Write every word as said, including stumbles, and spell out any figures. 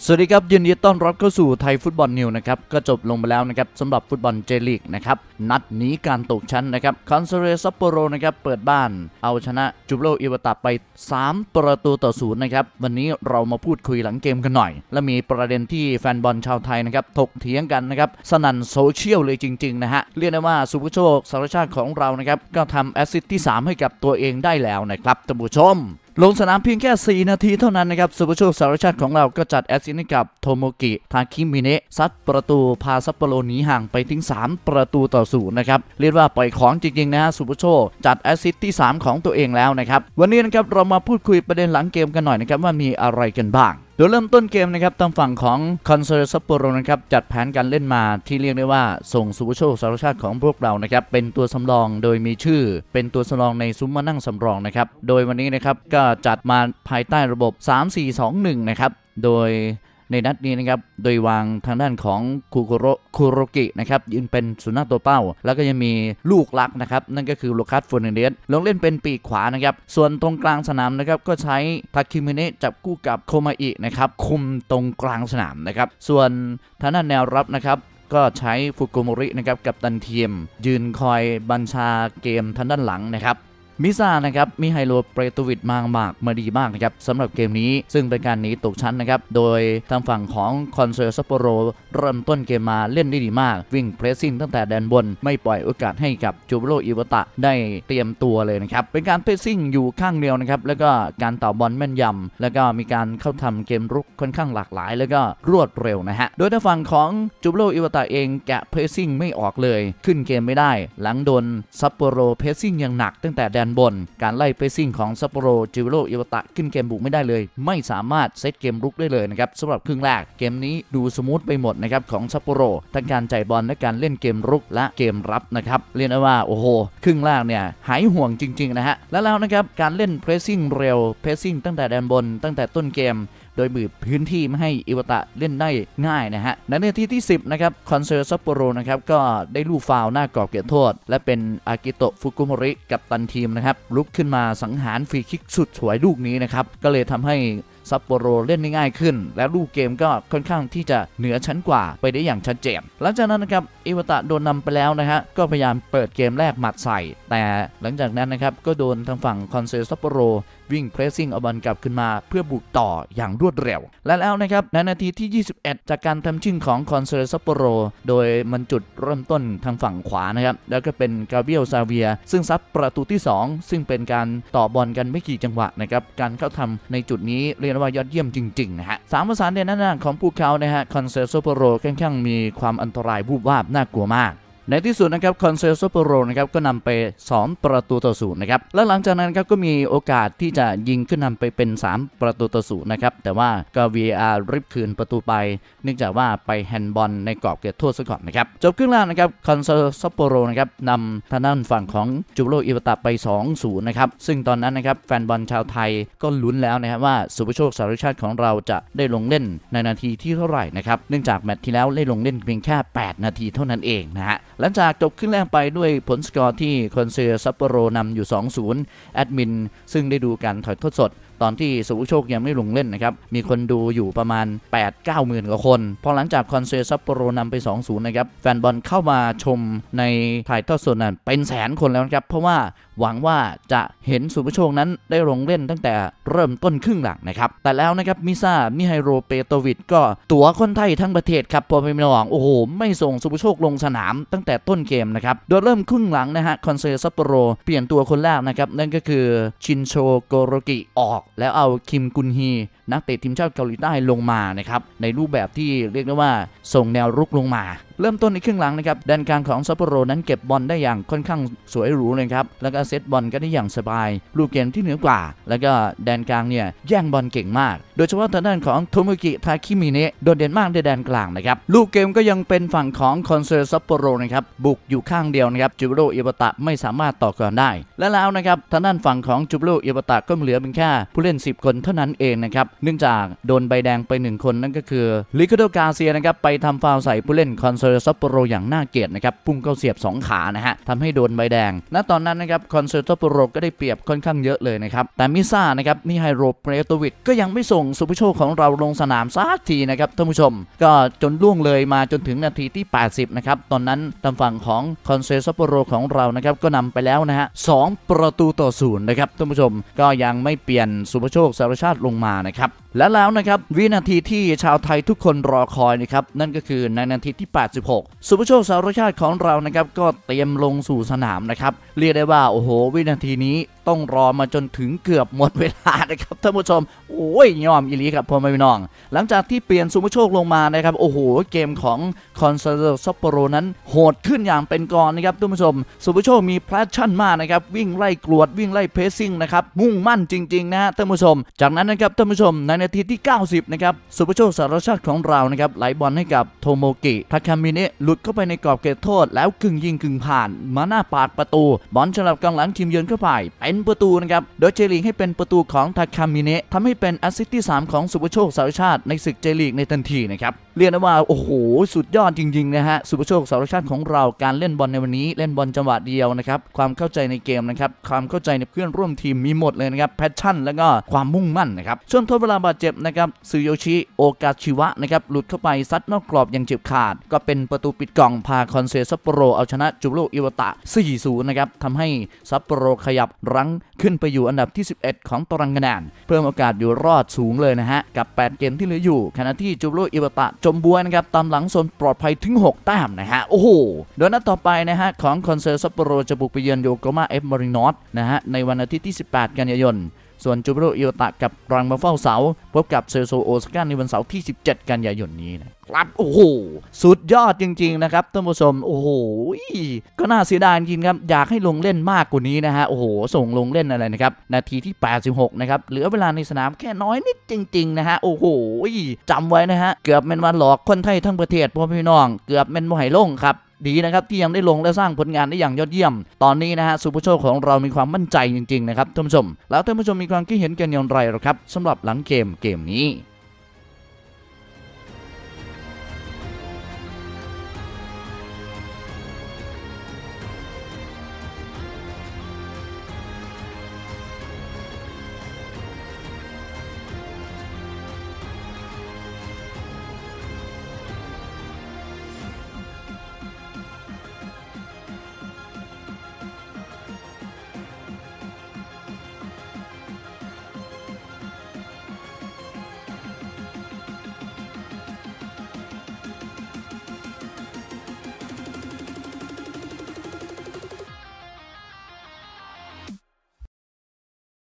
สวัสดีครับยินดีต้อนรับเข้าสู่ไทยฟุตบอลนิวนะครับก็จบลงไปแล้วนะครับสำหรับฟุตบอลเจลีกนะครับนัดหนีการตกชั้นนะครับคอนซาเรซัปโปโรนะครับเปิดบ้านเอาชนะจูโรอิวาตะไปสามประตูต่อศูนย์นะครับวันนี้เรามาพูดคุยหลังเกมกันหน่อยและมีประเด็นที่แฟนบอลชาวไทยนะครับถกเถียงกันนะครับสนั่นโซเชียลเลยจริงๆนะฮะเรียกได้ว่าสุภโชคสารชาติของเรานะครับก็ทำแอสซิสต์ที่สามให้กับตัวเองได้แล้วนะครับท่านผู้ชมลงสนามเพียงแค่สี่นาทีเท่านั้นนะครับสุภโชคสารชาติของเราก็จัดแอสซิสต์ให้กับโทโมกิทาคิมิเนะซัดประตูพาซัปโปโรหนีห่างไปถึงสามประตูต่อศูนย์นะครับเรียกว่าปล่อยของจริงๆนะฮะสุภโชคจัดแอสซิสต์ที่สามของตัวเองแล้วนะครับวันนี้นะครับเรามาพูดคุยประเด็นหลังเกมกันหน่อยนะครับว่ามีอะไรกันบ้างโดยเริ่มต้นเกมนะครับทางฝั่งของคอนซาเรซัปโปโรนะครับจัดแผนการเล่นมาที่เรียกได้ว่าส่งสุภโชคสารชาติของพวกเรานะครับเป็นตัวสำรองโดยมีชื่อเป็นตัวสำรองในซุ้มมานั่งสำรองนะครับโดยวันนี้นะครับก็จัดมาภายใต้ระบบ สาม สี่ สอง หนึ่ง นะครับโดยในนัดนี้นะครับโดยวางทางด้านของคุโกโรคุโรกินะครับยืนเป็นศูนย์หน้าตัวเป้าแล้วก็ยังมีลูกลักนะครับนั่นก็คือโลคัส เฟอร์นันเดสลงเล่นเป็นปีกขวานะครับส่วนตรงกลางสนามนะครับก็ใช้ทาคิมิเนะจับคู่กับโคมาอินะครับคุมตรงกลางสนามนะครับส่วนทางด้านแนวรับนะครับก็ใช้ฟุกุโมรินะครับกับตันทีมยืนคอยบัญชาเกมทางด้านหลังนะครับมิซานะครับมิไฮโลเปรโตวิชมามากมาดีมากนะครับสำหรับเกมนี้ซึ่งเป็นการหนีตกชั้นนะครับโดยทางฝั่งของคอนซาเรซัปโปโรเริ่มต้นเกมมาเล่นได้ดีมากวิ่งเพรสซิ่งตั้งแต่แดนบนไม่ปล่อยโอกาสให้กับจูโรอิวาตะได้เตรียมตัวเลยนะครับเป็นการเพรสซิ่งอยู่ข้างเดียวนะครับแล้วก็การต่อบอลแม่นยำแล้วก็มีการเข้าทำเกมรุกค่อนข้างหลากหลายแล้วก็รวดเร็วนะฮะโดยทางฝั่งของจูโรอิวาตะเองแกะเพรสซิ่งไม่ออกเลยขึ้นเกมไม่ได้หลังโดนซัปโปโรเพรสซิ่งอย่างหนักตั้งแต่แดนบนการไล่เพรสซิ่งของซัปโปโรจูโรอิวาตะขึ้นเกมบุกไม่ได้เลยไม่สามารถเซตเกมรุกได้เลยนะครับสำหรับครึ่งแรกเกมนี้ดูสมูทไปหมดนะครับของซัปโปโรทั้งการจ่ายบอลและการเล่นเกมรุกและเกมรับนะครับเรียกได้ว่าโอ้โหครึ่งแรกเนี่ยหายห่วงจริงๆนะฮะแล้วแล้วนะครับการเล่นเพรสซิ่งเร็วเพรสซิ่งตั้งแต่แดนบนตั้งแต่ต้นเกมโดยบีบพื้นที่ไม่ให้อิวาตะเล่นได้ง่ายนะฮะในนาทีที่สิบนะครับคอนซาเรซัปโปโรนะครับก็ได้ลูกฟาวล์หน้ากรอบเขตโทษและเป็นอากิโตะฟุกุโมริกับตันทีมนะครับลุกขึ้นมาสังหารฟรีคิกสุดสวยลูกนี้นะครับก็เลยทำให้ซัปโปโรเล่นได้ง่ายขึ้นและลูกเกมก็ค่อนข้างที่จะเหนือชั้นกว่าไปได้อย่างชัดเจนหลังจากนั้นนะครับอิวาตะโดนนำไปแล้วนะฮะก็พยายามเปิดเกมแรกหมัดใส่แต่หลังจากนั้นนะครับก็โดนทางฝั่งคอนซาเรซัปโปโรวิ่งเพรสซิ่งเอาบอลกลับขึ้นมาเพื่อบุกต่ออย่างรวดเร็วและแล้วนะครับในนาทีที่ยี่สิบเอ็ดจากการทำชิ่งของคอนซาเรซัปโปโรโดยมันจุดเริ่มต้นทางฝั่งขวานะครับแล้วก็เป็นกาเบรียลซาเวียซึ่งซัดประตูที่สองซึ่งเป็นการต่อบอลกันไม่กี่จังหวะนะครับการเข้าทำในจุดนี้เรียกว่ายอดเยี่ยมจริงๆนะฮะสามประสานในหน้าของพวกเขานะฮะคอนซาเรซัปโปโรค่อนข้างมีความอันตรายวูบวาบน่ากลัวมากในที่สุดนะครับคอนซาเรซัปโปโรนะครับก็นำไปสองประตูต่อศูนย์นะครับและหลังจากนั้นครับก็มีโอกาสที่จะยิงขึ้นนำไปเป็นสามประตูต่อศูนย์นะครับแต่ว่าก็ วี อาร์ ริบคืนประตูไปเนื่องจากว่าไปแฮนด์บอลในกรอบเขตโทษซะก่อนนะครับจบครึ่งแรกนะครับคอนซาเรซัปโปโรนะครับนำทางด้านฝั่งของจูโรอิวาตะไป สองศูนย์ นะครับซึ่งตอนนั้นนะครับแฟนบอลชาวไทยก็ลุ้นแล้วนะครับว่าสุภโชคสารชาติของเราจะได้ลงเล่นในนาทีที่เท่าไหร่นะครับเนื่องจากแมตช์ที่แล้วได้ลงเล่นเพียงแค่แปดนาทีเท่านั้นเองนะฮะหลังจากจบขึ้นแรกไปด้วยผลสกอร์ที่คอนซาเรซัปโปโรนำอยู่ สองศูนย์ แอดมินซึ่งได้ดูการถ่ายทอดสดตอนที่สุภโชคยังไม่ลงเล่นนะครับมีคนดูอยู่ประมาณ แปดถึงเก้าหมื่น กว่าคนพอหลังจากคอนซาเรซัปโปโรนำไป สองศูนย์ นะครับแฟนบอลเข้ามาชมในถ่ายทอดสดนั้นเป็นแสนคนแล้วนะครับเพราะว่าหวังว่าจะเห็นสุภโชคนั้นได้ลงเล่นตั้งแต่เริ่มต้นครึ่งหลังนะครับแต่แล้วนะครับมิซามิไฮโลเปโตวิชก็ตั๋วคนไทยทั้งประเทศครับพอไปมองโอ้โหไม่ส่งสุภโชคลงสนามตั้งแต่ต้นเกมนะครับโดยเริ่มครึ่งหลังนะฮะคอนซาเรซัปโปโรเปลี่ยนตัวคนแรกนะครับนั่นก็คือชินโชโกโรกิออกแล้วเอาคิมกุนฮีนักเตะทีมชาติเกาหลีใต้ลงมานะครับในรูปแบบที่เรียกได้ว่าส่งแนวรุกลงมาเริ่มต้นในครึ่งหลังนะครับแดนกลางของซัปโปโรนั้นเก็บบอลได้อย่างค่อนข้างสวยหรูเลยครับแล้วก็เซตบอลก็ได้อย่างสบายลูกเกมที่เหนือกว่าแล้วก็แดนกลางเนี่ยแย่งบอลเก่งมากโดยเฉพาะทางด้านของโทโมกิทาคิมิเนะโดดเด่นมากในแดนกลางนะครับลูกเกมก็ยังเป็นฝั่งของคอนซาเรซัปโปโรนะครับบุกอยู่ข้างเดียวนะครับจูโรอิวาตะไม่สามารถต่อก่อนได้และแล้วนะครับทางด้านฝั่งของจูโรอิวาตะก็เหลือเพียงแค่ผู้เล่นสิบคนเท่านั้นเองนะครับเนื่องจากโดนใบแดงไปหนึ่งคนนั่นก็คือลิคาโดกาเซียนะครับไปทำฟาวล์ใส่ผู้เล่นคอนซาโดซัปโปโรอย่างน่าเกลียดนะครับพุ่งเข้าเสียบสองขานะฮะทำให้โดนใบแดงณตอนนั้นนะครับคอนซาโดซัปโปโรก็ได้เปรียบค่อนข้างเยอะเลยนะครับแต่มิซ่านะครับมิไฮโรเปโตวิชก็ยังไม่ส่งสุภโชคของเราลงสนามสักทีนะครับท่านผู้ชมก็จนล่วงเลยมาจนถึงนาทีที่แปดสิบนะครับตอนนั้นทางฝั่งของคอนซาโดซัปโปโรของเรานะครับก็นำไปแล้วนะฮะสองประตูต่อศูนย์นะครับท่านผู้ชมก็ยังไม่เปลี่ยนสุภโชคสารชาติลงมานะครับและแล้วนะครับวินาทีที่ชาวไทยทุกคนรอคอยนะครับนั่นก็คือในนาทีที่แปดสิบหกสุภโชคสารชาติของเรานะครับก็เตรียมลงสู่สนามนะครับเรียกได้ว่าโอ้โหวินาทีนี้ต้องรอมาจนถึงเกือบหมดเวลานะครับท่านผู้ชมโอ้ยยอมอีหลีครับพ่อแม่พี่น้องหลังจากที่เปลี่ยนสุภโชคลงมานะครับโอ้โหเกมของคอนซาโดซัปโปโรนั้นโหดขึ้นอย่างเป็นกรนะครับท่านผู้ชมสุภโชคมีแพชชั่นมากนะครับวิ่งไล่กรวดวิ่งไล่เพสซิ่งนะครับมุ่งมั่นจริงๆนะฮะท่านผู้ชมจากนั้นนะครับท่านผู้ชมในนาทีที่เก้าสิบนะครับสุภโชคสารชาติของเรานะครับไหลบอลให้กับโทโมกิทาคามิเนะหลุดเข้าไปในกรอบเขตโทษแล้วกึ่งยิงกึ่งผ่านมาหน้าปากประตูบอลฉลับกลางหลังทีมเยือนเข้าไปเป็นประตูนะครับโดยเจลีกให้เป็นประตูของทาคามิเนะทำให้เป็นแอสซิสต์ที่สามของสุภโชคสารชาติในศึกเจลีกในทันทีนะครับเรียกได้ว่าโอ้โหสุดยอดจริงๆนะฮะสุภโชคสารชาติของเราการเล่นบอลในวันนี้เล่นบอลจังหวะเดียวนะครับความเข้าใจในเกมนะครับความเข้าใจในเพื่อนร่วมทีมมีหมดเลยนะครับแพชชั่นแล้วก็ความมุ่งมั่นนะครับช่วงทดเวลาบาดเจ็บนะครับซึโยชิโอกาชิวะนะครับหลุดเข้าไปซัดนอกกรอบอย่างเจ็บขาดก็เป็นประตูปิดกล่องพาคอนเซซัปโปโรเอาชนะจูบิโรอิวาตะ สี่ศูนย์ นะครับทำให้ซัปโปโรขยับรั้งขึ้นไปอยู่อันดับที่สิบเอ็ดของตารางคะแนนเพิ่มโอกาสอยู่รอดสูงเลยนะฮะกับแปดเกมที่เหลืออยู่ขณะที่จูบิโรอิวาตะจมบวยนะครับตามหลังโซนปลอดภัยถึงหกแต้มนะฮะโอ้โหโดยนัดต่อไปนะฮะของคอนเซซัปโปโรจะบุกไปเยือนโยโกมาเอฟมารินอสนะฮะในวันอาทิตย์ที่สิบแปดกันยายนส่วนจูบิโรอิวาตะกับรังมาเฝ้าเสาพบกับเซโซโอซาก้าในวันเสาร์ที่สิบเจ็ดกันยายนนี้นะครับโอ้โหสุดยอดจริงๆนะครับท่านผู้ชมโอ้โหก็น่าเสียดายจริงครับอยากให้ลงเล่นมากกว่านี้นะฮะโอ้โหส่งลงเล่นอะไรนะครับนาทีที่แปดสิบหกนะครับเหลือเวลาในสนามแค่น้อยนิดจริงๆนะฮะโอ้โหจำไว้นะฮะเกือบเป็นวันหลอกคนไทยทั้งประเทศพ่อพี่น้องเกือบเป็นบ่ให้ลงครับดีนะครับที่ยังได้ลงและสร้างผลงานได้อย่างยอดเยี่ยมตอนนี้นะฮะสุภโชคของเรามีความมั่นใจจริงๆนะครับท่านผู้ชมแล้วท่านผู้ชมมีความคิดเห็นกันอย่างไรหรอครับสำหรับหลังเกมเกมนี้